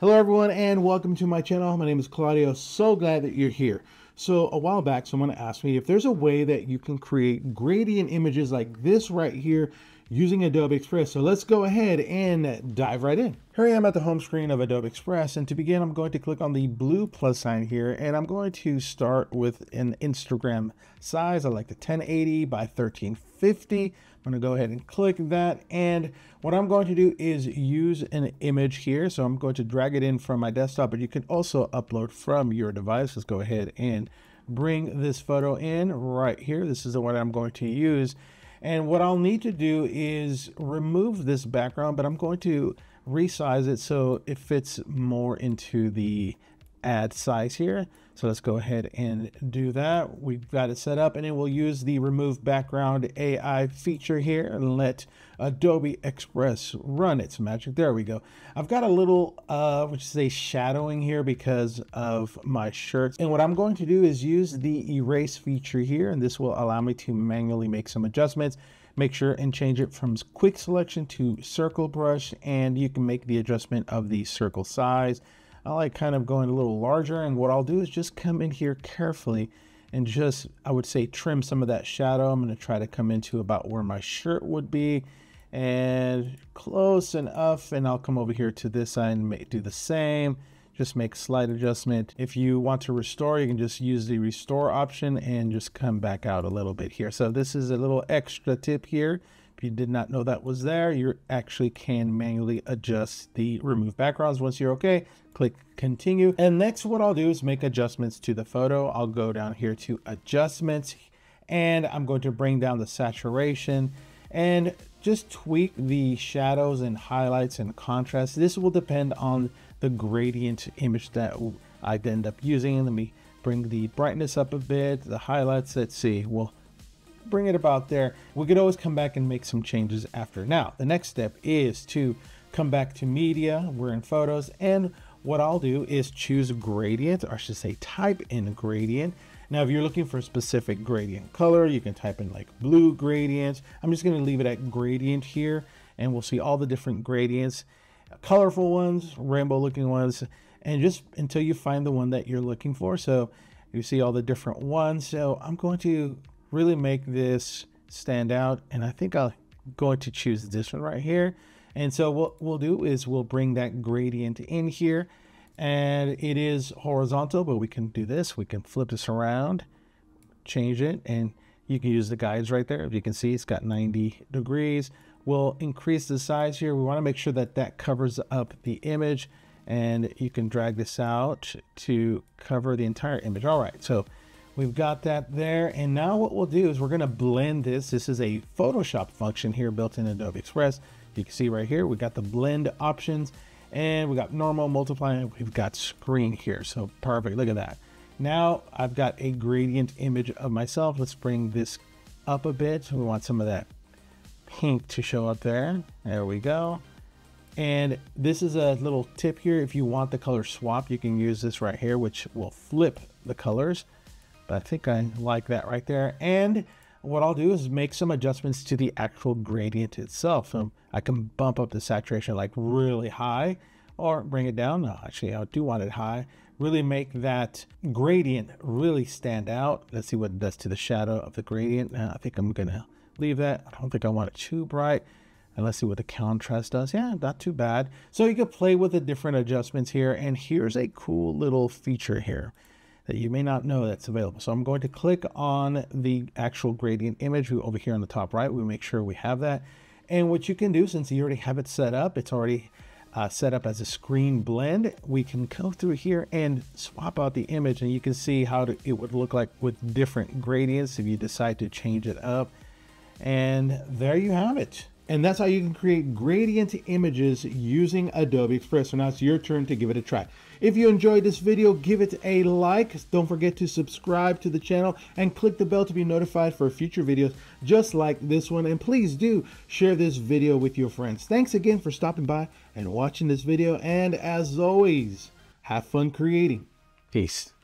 Hello everyone and welcome to my channel. My name is Claudio. So glad that you're here. So a while back someone asked me if there's a way that you can create gradient images like this right here using Adobe Express. So let's go ahead and dive right in. Here I am at the home screen of Adobe Express, and to begin I'm going to click on the blue plus sign here, and I'm going to start with an Instagram size. I like the 1080 by 1350. I'm going to go ahead and click that, and what I'm going to do is use an image here. So I'm going to drag it in from my desktop, but you can also upload from your device. Let's go ahead and bring this photo in right here. This is the one I'm going to use. And what I'll need to do is remove this background, but I'm going to resize it so it fits more into the ad size here. So let's go ahead and do that. We've got it set up, and then we'll use the remove background AI feature here and let Adobe Express run its magic. There we go. I've got a little, which is a shadowing here because of my shirts. And what I'm going to do is use the erase feature here, and this will allow me to manually make some adjustments. Make sure and change it from quick selection to circle brush, and you can make the adjustment of the circle size. I like kind of going a little larger, and what I'll do is just come in here carefully and just, I would say, trim some of that shadow. I'm going to try to come into about where my shirt would be and close enough, and I'll come over here to this side and do the same. Just make a slight adjustment. If you want to restore, you can just use the restore option and just come back out a little bit here. So this is a little extra tip here. If you did not know that was there, you actually can manually adjust the remove backgrounds. Once you're okay, click continue. And next what I'll do is make adjustments to the photo. I'll go down here to adjustments, and I'm going to bring down the saturation and just tweak the shadows and highlights and contrast. This will depend on the gradient image that I'd end up using. Let me bring the brightness up a bit, the highlights, let's see, we'll bring it about there. We could always come back and make some changes after. Now, the next step is to come back to media. We're in photos, and what I'll do is choose gradient, or I should say type in gradient. Now, if you're looking for a specific gradient color, you can type in like blue gradient. I'm just going to leave it at gradient here, and we'll see all the different gradients, colorful ones, rainbow looking ones, and just until you find the one that you're looking for. So you see all the different ones. So I'm going to really make this stand out, and I think I'm going to choose this one right here. And so what we'll do is we'll bring that gradient in here, and it is horizontal, but we can do this. We can flip this around, change it, and you can use the guides right there. If you can see, it's got 90 degrees. We'll increase the size here. We want to make sure that that covers up the image, and you can drag this out to cover the entire image. All right, so we've got that there, and now what we'll do is we're going to blend this. This is a Photoshop function here built in Adobe Express. You can see right here we got the blend options, and we got normal, multiply, and we've got screen here. So perfect, look at that. Now I've got a gradient image of myself. Let's bring this up a bit. We want some of that pink to show up there. There we go. And this is a little tip here. If you want the color swap, you can use this right here, which will flip the colors. But I think I like that right there. And what I'll do is make some adjustments to the actual gradient itself. So I can bump up the saturation like really high, or bring it down. No, actually I do want it high. Really make that gradient really stand out. Let's see what it does to the shadow of the gradient. I think I'm gonna leave that. I don't think I want it too bright. And let's see what the contrast does. Yeah, not too bad. So you can play with the different adjustments here. And here's a cool little feature here that you may not know that's available. So I'm going to click on the actual gradient image over here on the top right. We make sure we have that. And what you can do, since you already have it set up, it's already set up as a screen blend. We can go through here and swap out the image, and you can see how it would look like with different gradients if you decide to change it up. And there you have it. And that's how you can create gradient images using Adobe Express. So now it's your turn to give it a try. If you enjoyed this video, give it a like. Don't forget to subscribe to the channel and click the bell to be notified for future videos just like this one. And please do share this video with your friends. Thanks again for stopping by and watching this video. And as always, have fun creating. Peace.